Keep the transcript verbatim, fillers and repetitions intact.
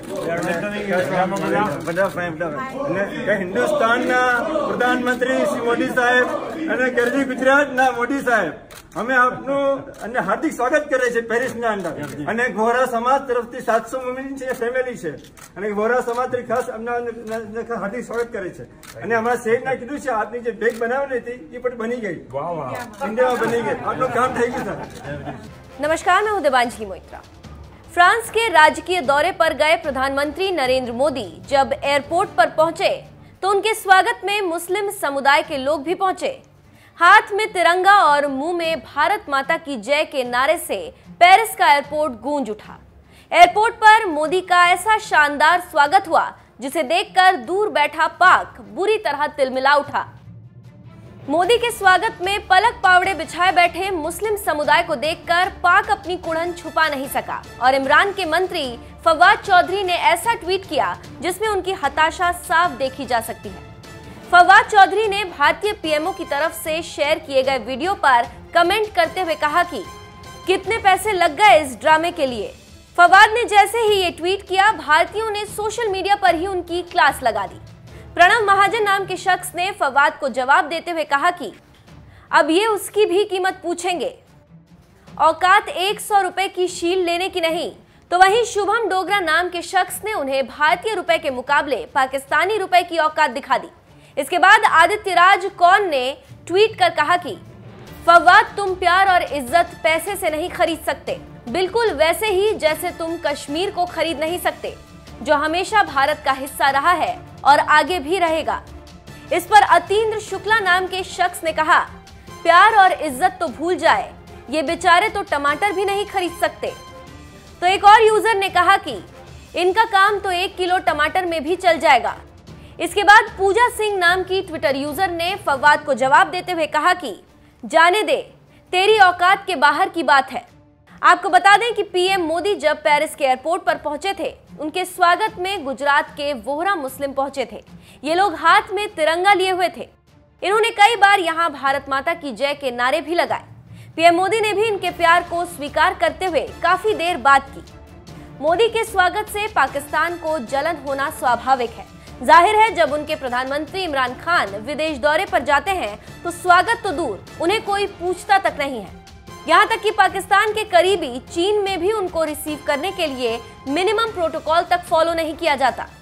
હિન્દુસ્તાનના પ્રધાનમંત્રી શ્રી મોદી સાહેબ અને ગરવી ગુજરાતના મોદી સાહેબ અમે આપનું અને હાર્દિક સ્વાગત કરે છે પેરિસના અંદર અને વોરા સમાજ તરફથી સાતસો વુમેન છે ફેમિલી છે અને વોરા સમાજ તરફથી ખાસ અમને હાર્દિક સ્વાગત કરે છે અને અમારા શહેરના કીધું છે આપની જે બેગ બનાવવાની હતી એ પણ બની ગઈ ઇન્ડિયામાં બની ગઈ આપનું કામ થઈ ગયું સર। नमस्कार, मैं हूं देवांजलि मोइत्रा। फ्रांस के राजकीय दौरे पर गए प्रधानमंत्री नरेंद्र मोदी जब एयरपोर्ट पर पहुंचे तो उनके स्वागत में मुस्लिम समुदाय के लोग भी पहुंचे। हाथ में तिरंगा और मुंह में भारत माता की जय के नारे से पेरिस का एयरपोर्ट गूंज उठा। एयरपोर्ट पर मोदी का ऐसा शानदार स्वागत हुआ जिसे देखकर दूर बैठा पाक बुरी तरह तिलमिला उठा। मोदी के स्वागत में पलक पावड़े बिछाए बैठे मुस्लिम समुदाय को देखकर पाक अपनी कुड़न छुपा नहीं सका और इमरान के मंत्री फवाद चौधरी ने ऐसा ट्वीट किया जिसमें उनकी हताशा साफ देखी जा सकती है। फवाद चौधरी ने भारतीय पीएमओ की तरफ से शेयर किए गए वीडियो पर कमेंट करते हुए कहा कि कितने पैसे लग गए इस ड्रामे के लिए। फवाद ने जैसे ही ये ट्वीट किया, भारतीयों ने सोशल मीडिया पर ही उनकी क्लास लगा दी। प्रणव महाजन नाम के शख्स ने फवाद को जवाब देते हुए कहा कि अब ये उसकी भी कीमत पूछेंगे, औकात एक सौ रुपए की शील लेने की नहीं। तो वहीं शुभम डोगरा नाम के शख्स ने उन्हें भारतीय रुपए के मुकाबले पाकिस्तानी रुपए की औकात दिखा दी। इसके बाद आदित्य राज कौन ने ट्वीट कर कहा कि फवाद, तुम प्यार और इज्जत पैसे से नहीं खरीद सकते, बिल्कुल वैसे ही जैसे तुम कश्मीर को खरीद नहीं सकते जो हमेशा भारत का हिस्सा रहा है और आगे भी रहेगा। इस पर अतीन्द्र शुक्ला नाम के शख्स ने कहा, प्यार और इज्जत तो भूल जाए, ये बेचारे तो टमाटर भी नहीं खरीद सकते। तो एक और यूजर ने कहा कि इनका काम तो एक किलो टमाटर में भी चल जाएगा। इसके बाद पूजा सिंह नाम की ट्विटर यूजर ने फवाद को जवाब देते हुए कहा कि जाने दे, तेरी औकात के बाहर की बात है। आपको बता दें कि पीएम मोदी जब पेरिस के एयरपोर्ट पर पहुंचे थे, उनके स्वागत में गुजरात के वोहरा मुस्लिम पहुंचे थे। ये लोग हाथ में तिरंगा लिए हुए थे। इन्होंने कई बार यहां भारत माता की जय के नारे भी लगाए। पीएम मोदी ने भी इनके प्यार को स्वीकार करते हुए काफी देर बात की। मोदी के स्वागत से पाकिस्तान को जलन होना स्वाभाविक है। जाहिर है, जब उनके प्रधानमंत्री इमरान खान विदेश दौरे पर जाते हैं तो स्वागत तो दूर, उन्हें कोई पूछता तक नहीं है। यहाँ तक कि पाकिस्तान के करीबी चीन में भी उनको रिसीव करने के लिए मिनिमम प्रोटोकॉल तक फॉलो नहीं किया जाता।